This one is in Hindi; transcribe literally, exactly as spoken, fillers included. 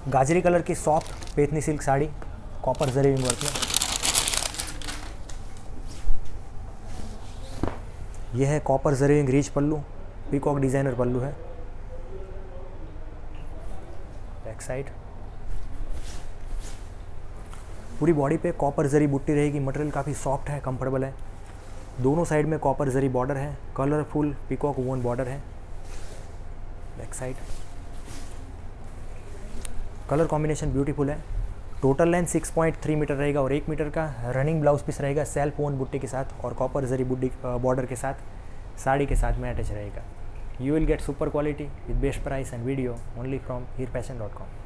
गाजरी कलर की सॉफ्ट पेतनी silk sari, copper zari work में। यह है copper zari rich pallu, peacock designer pallu है। बैक साइड पूरी बॉडी पे कॉपर जरी बुट्टी रहेगी। मटेरियल काफ़ी सॉफ्ट है, कंफर्टेबल है। दोनों साइड में कॉपर जरी बॉर्डर है, कलरफुल पीकॉक वोन बॉर्डर है। Back side colour combination beautiful है। Total length six point three metre रहेगा और एक मीटर का रनिंग ब्लाउज पीस रहेगा सेल्फ ओन बुट्टी के साथ और कॉपर जरी बुट्टी बॉर्डर के साथ साड़ी के साथ में अटैच रहेगा। You will get super quality with best price and video only from Heer fashion dot com.